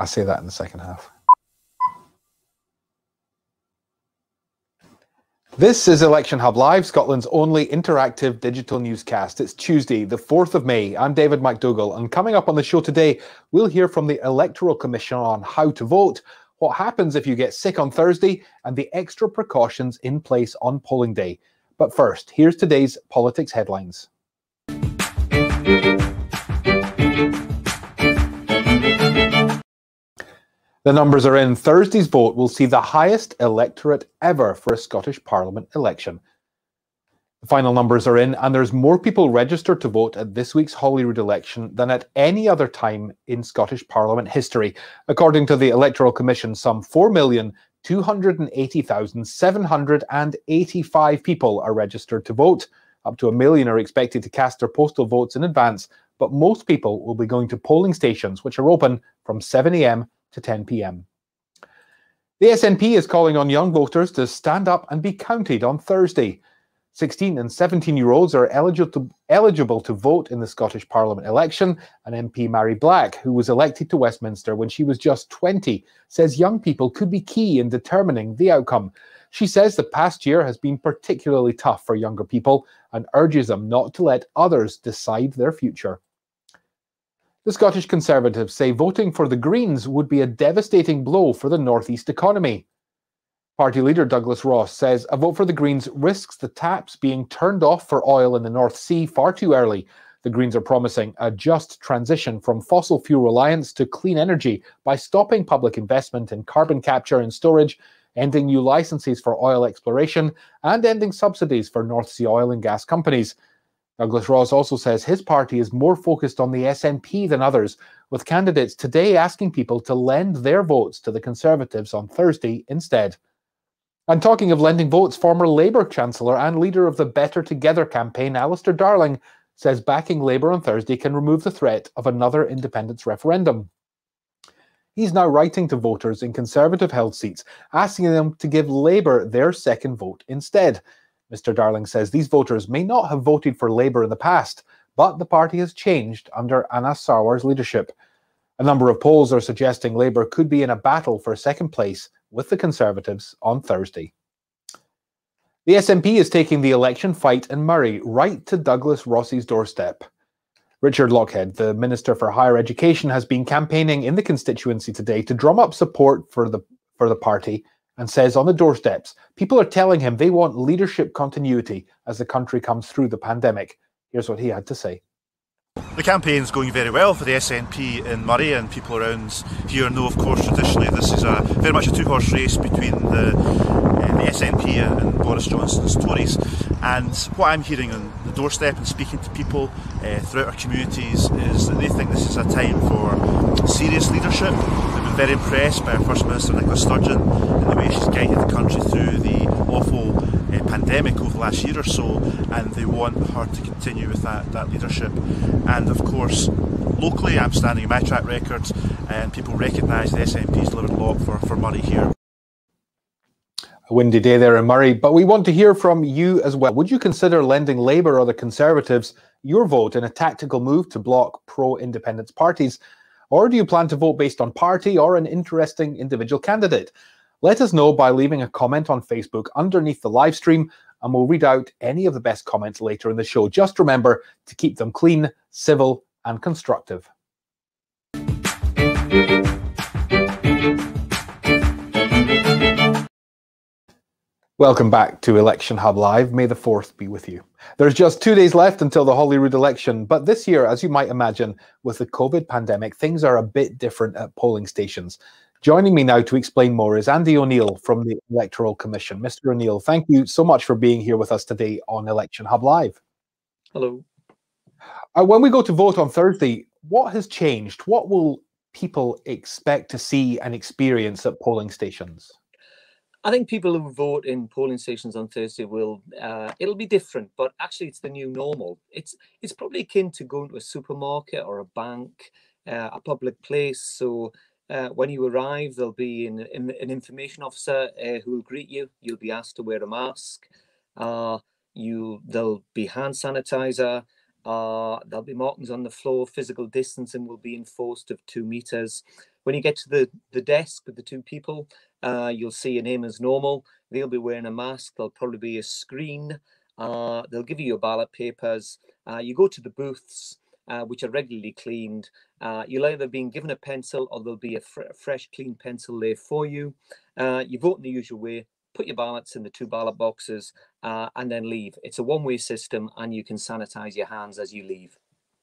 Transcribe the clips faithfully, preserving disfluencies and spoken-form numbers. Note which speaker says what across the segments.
Speaker 1: I'll say that in the second half. This is Election Hub Live, Scotland's only interactive digital newscast. It's Tuesday, the fourth of May. I'm David McDougall, and coming up on the show today, we'll hear from the Electoral Commission on how to vote, what happens if you get sick on Thursday, and the extra precautions in place on polling day. But first, here's today's politics headlines. The numbers are in. Thursday's vote will see the highest electorate ever for a Scottish Parliament election. The final numbers are in, and there's more people registered to vote at this week's Holyrood election than at any other time in Scottish Parliament history. According to the Electoral Commission, some four million two hundred eighty thousand seven hundred eighty-five people are registered to vote. Up to a million are expected to cast their postal votes in advance, but most people will be going to polling stations, which are open from seven a m to ten p m The S N P is calling on young voters to stand up and be counted on Thursday. sixteen and seventeen year olds are eligible to, eligible to vote in the Scottish Parliament election, and M P Mary Black, who was elected to Westminster when she was just twenty, says young people could be key in determining the outcome. She says the past year has been particularly tough for younger people and urges them not to let others decide their future. The Scottish Conservatives say voting for the Greens would be a devastating blow for the North East economy. Party leader Douglas Ross says a vote for the Greens risks the taps being turned off for oil in the North Sea far too early. The Greens are promising a just transition from fossil fuel reliance to clean energy by stopping public investment in carbon capture and storage, ending new licenses for oil exploration, and ending subsidies for North Sea oil and gas companies. Douglas Ross also says his party is more focused on the S N P than others, with candidates today asking people to lend their votes to the Conservatives on Thursday instead. And talking of lending votes, former Labour Chancellor and leader of the Better Together campaign, Alistair Darling, says backing Labour on Thursday can remove the threat of another independence referendum. He's now writing to voters in Conservative-held seats, asking them to give Labour their second vote instead. Mister Darling says these voters may not have voted for Labour in the past, but the party has changed under Anas Sarwar's leadership. A number of polls are suggesting Labour could be in a battle for second place with the Conservatives on Thursday. The S N P is taking the election fight in Murray right to Douglas Ross's doorstep. Richard Lochhead, the Minister for Higher Education, has been campaigning in the constituency today to drum up support for the, for the party, and says on the doorsteps, people are telling him they want leadership continuity as the country comes through the pandemic. Here's what he had to say.
Speaker 2: The campaign's going very well for the S N P in Murray, and people around here know, of course, traditionally this is a very much a two-horse race between the, uh, the S N P and Boris Johnson's Tories. And what I'm hearing on the doorstep and speaking to people uh, throughout our communities is that they think this is a time for serious leadership. They've been very impressed by our First Minister Nicola Sturgeon and the way she's guided the country through the awful uh, pandemic over the last year or so, and they want her to continue with that, that leadership. And of course, locally, I'm standing in my track record, and people recognise the S N P's delivered a lot for, for Murray here.
Speaker 1: A windy day there in Murray, but we want to hear from you as well. Would you consider lending Labour or the Conservatives your vote in a tactical move to block pro-independence parties? Or do you plan to vote based on party or an interesting individual candidate? Let us know by leaving a comment on Facebook underneath the live stream, and we'll read out any of the best comments later in the show. Just remember to keep them clean, civil and constructive. Welcome back to Election Hub Live. May the fourth be with you. There's just two days left until the Holyrood election, but this year, as you might imagine, with the COVID pandemic, things are a bit different at polling stations. Joining me now to explain more is Andy O'Neill from the Electoral Commission. Mister O'Neill, thank you so much for being here with us today on Election Hub Live.
Speaker 3: Hello.
Speaker 1: Uh, when we go to vote on Thursday, what has changed? What will people expect to see and experience at polling stations?
Speaker 3: I think people who vote in polling stations on Thursday will, uh, it'll be different, but actually it's the new normal. It's it's probably akin to going to a supermarket or a bank, uh, a public place. So uh, when you arrive, there'll be an, an information officer uh, who will greet you. You'll be asked to wear a mask. Uh, you There'll be hand sanitizer. Uh, there'll be markings on the floor. Physical distancing will be enforced of two meters. When you get to the, the desk with the two people, uh, you'll see your name as normal. They'll be wearing a mask. There'll probably be a screen. Uh, they'll give you your ballot papers. Uh, you go to the booths, uh, which are regularly cleaned. Uh, you'll either be given a pencil or there'll be a fr fresh, clean pencil there for you. Uh, you vote in the usual way. Put your ballots in the two ballot boxes uh, and then leave. It's a one-way system and you can sanitize your hands as you leave.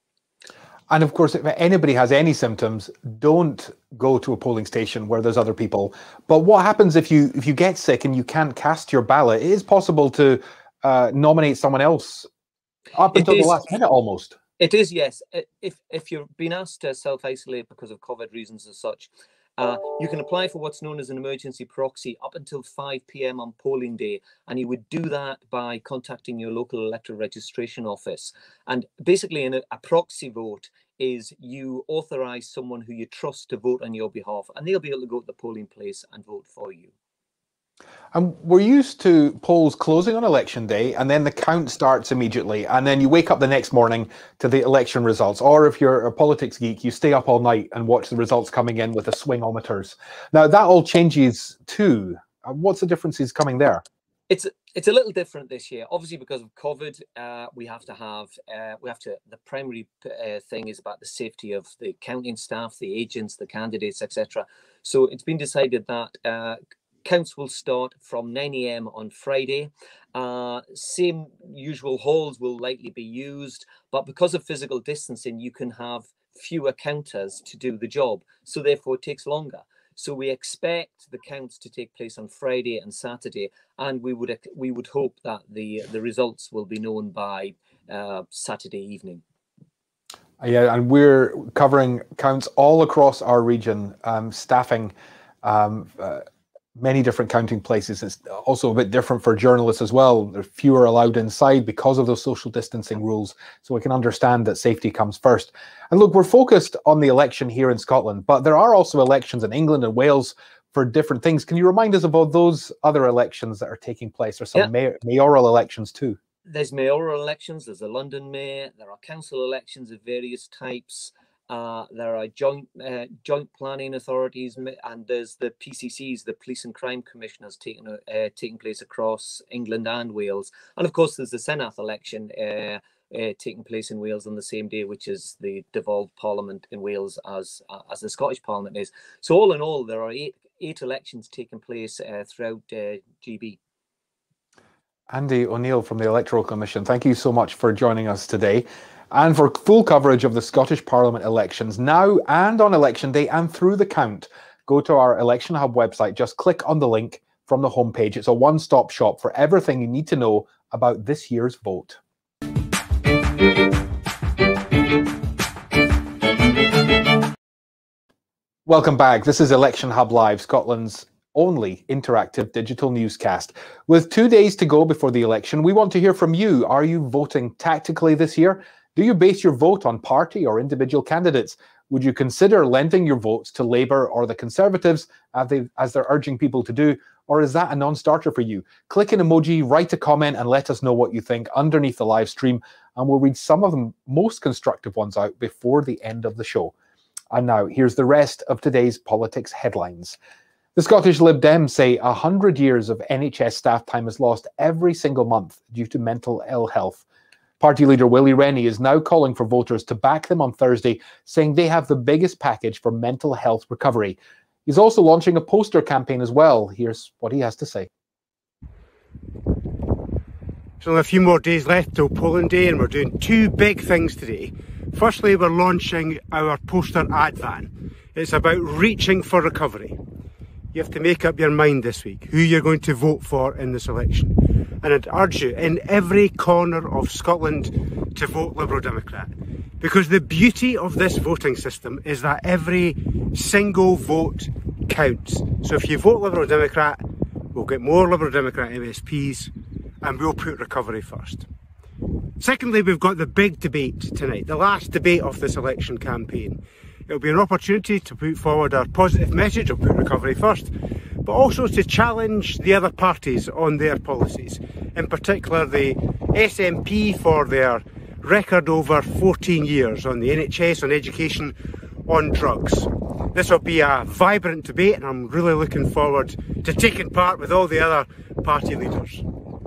Speaker 1: And of course, if anybody has any symptoms, don't go to a polling station where there's other people. But what happens if you if you get sick and you can't cast your ballot? It is possible to uh, nominate someone else up
Speaker 3: It
Speaker 1: until
Speaker 3: is.
Speaker 1: the last minute almost.
Speaker 3: It is, yes. If, if you've been asked to self-isolate because of COVID reasons as such, Uh, you can apply for what's known as an emergency proxy up until five p m on polling day, and you would do that by contacting your local electoral registration office. And basically, in a, a proxy vote is you authorize someone who you trust to vote on your behalf, and they'll be able to go to the polling place and vote for you.
Speaker 1: And we're used to polls closing on election day and then the count starts immediately and then you wake up the next morning to the election results. Or if you're a politics geek, you stay up all night and watch the results coming in with the swingometers. Now that all changes too. What's the differences coming there?
Speaker 3: It's it's a little different this year, obviously because of COVID. Uh, we have to have uh, we have to. The primary uh, thing is about the safety of the counting staff, the agents, the candidates, et cetera. So it's been decided that uh, counts will start from nine a m on Friday. Uh, same usual halls will likely be used, but because of physical distancing, you can have fewer counters to do the job. So therefore, it takes longer. So we expect the counts to take place on Friday and Saturday, and we would we would hope that the the results will be known by uh, Saturday evening.
Speaker 1: Yeah, and we're covering counts all across our region, um, staffing um, uh, many different counting places. It's also a bit different for journalists as well. There are fewer allowed inside because of those social distancing rules. So we can understand that safety comes first. And look, we're focused on the election here in Scotland, but there are also elections in England and Wales for different things. Can you remind us about those other elections that are taking place? There's some yeah. may mayoral elections too.
Speaker 3: There's mayoral elections, there's a London mayor, there are council elections of various types. Uh, there are joint uh, joint planning authorities, and there's the P C Cs, the Police and Crime Commissioners, taking uh, taking place across England and Wales. And of course, there's the Senate election uh, uh, taking place in Wales on the same day, which is the devolved Parliament in Wales as uh, as the Scottish Parliament is. So all in all, there are eight eight elections taking place uh, throughout uh, G B.
Speaker 1: Andy O'Neill from the Electoral Commission, thank you so much for joining us today. And for full coverage of the Scottish Parliament elections now and on election day and through the count, go to our Election Hub website. Just click on the link from the homepage. It's a one-stop shop for everything you need to know about this year's vote. Welcome back. This is Election Hub Live, Scotland's only interactive digital newscast. With two days to go before the election, we want to hear from you. Are you voting tactically this year? Do you base your vote on party or individual candidates? Would you consider lending your votes to Labour or the Conservatives as, they, as they're urging people to do? Or is that a non-starter for you? Click an emoji, write a comment and let us know what you think underneath the live stream, and we'll read some of the most constructive ones out before the end of the show. And now, here's the rest of today's politics headlines. The Scottish Lib Dems say one hundred years of N H S staff time is lost every single month due to mental ill health. Party leader Willie Rennie is now calling for voters to back them on Thursday, saying they have the biggest package for mental health recovery. He's also launching a poster campaign as well. Here's what he has to say.
Speaker 4: There's only a few more days left till polling day, and we're doing two big things today. Firstly, we're launching our poster ad van. It's about reaching for recovery. You have to make up your mind this week who you're going to vote for in this election. And I'd urge you in every corner of Scotland to vote Liberal Democrat. Because the beauty of this voting system is that every single vote counts. So if you vote Liberal Democrat, we'll get more Liberal Democrat M S Ps and we'll put recovery first. Secondly, we've got the big debate tonight, the last debate of this election campaign. It'll be an opportunity to put forward our positive message of put recovery first, but also to challenge the other parties on their policies, in particular the S N P for their record over fourteen years on the N H S, on education, on drugs. This will be a vibrant debate and I'm really looking forward to taking part with all the other party leaders.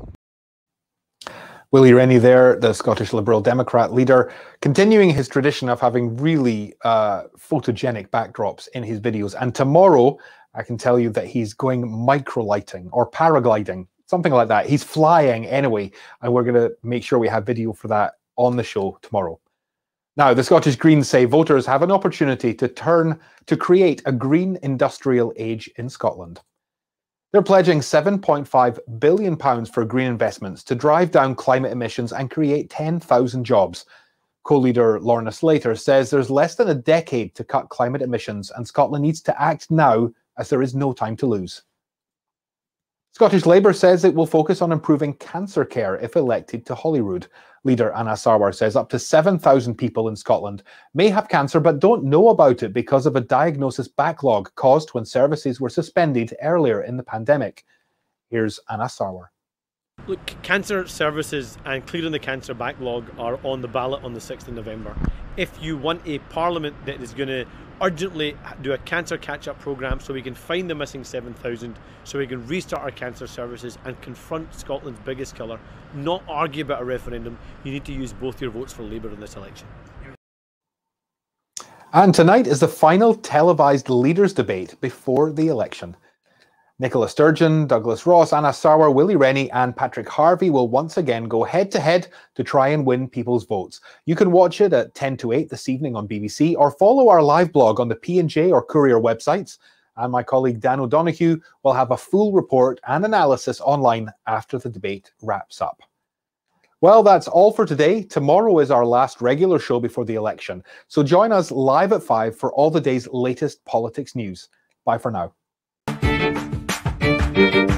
Speaker 1: Willie Rennie there, the Scottish Liberal Democrat leader, continuing his tradition of having really uh, photogenic backdrops in his videos. And tomorrow, I can tell you that he's going microlighting or paragliding, something like that. He's flying anyway, and we're going to make sure we have video for that on the show tomorrow. Now, the Scottish Greens say voters have an opportunity to turn to create a green industrial age in Scotland. They're pledging seven point five billion pounds for green investments to drive down climate emissions and create ten thousand jobs. Co-leader Lorna Slater says there's less than a decade to cut climate emissions and Scotland needs to act now as there is no time to lose. Scottish Labour says it will focus on improving cancer care if elected to Holyrood. Leader Anna Sarwar says up to seven thousand people in Scotland may have cancer but don't know about it because of a diagnosis backlog caused when services were suspended earlier in the pandemic. Here's Anna Sarwar.
Speaker 5: Look, cancer services and clearing the cancer backlog are on the ballot on the sixth of November. If you want a parliament that is going to urgently do a cancer catch-up programme so we can find the missing seven thousand, so we can restart our cancer services and confront Scotland's biggest killer, not argue about a referendum, you need to use both your votes for Labour in this election.
Speaker 1: And tonight is the final televised leaders' debate before the election. Nicola Sturgeon, Douglas Ross, Anna Sarwar, Willie Rennie and Patrick Harvey will once again go head-to-head to try and win people's votes. You can watch it at ten to eight this evening on B B C or follow our live blog on the P and J or Courier websites. And my colleague Dan O'Donoghue will have a full report and analysis online after the debate wraps up. Well, that's all for today. Tomorrow is our last regular show before the election. So join us live at five for all the day's latest politics news. Bye for now. Thank you.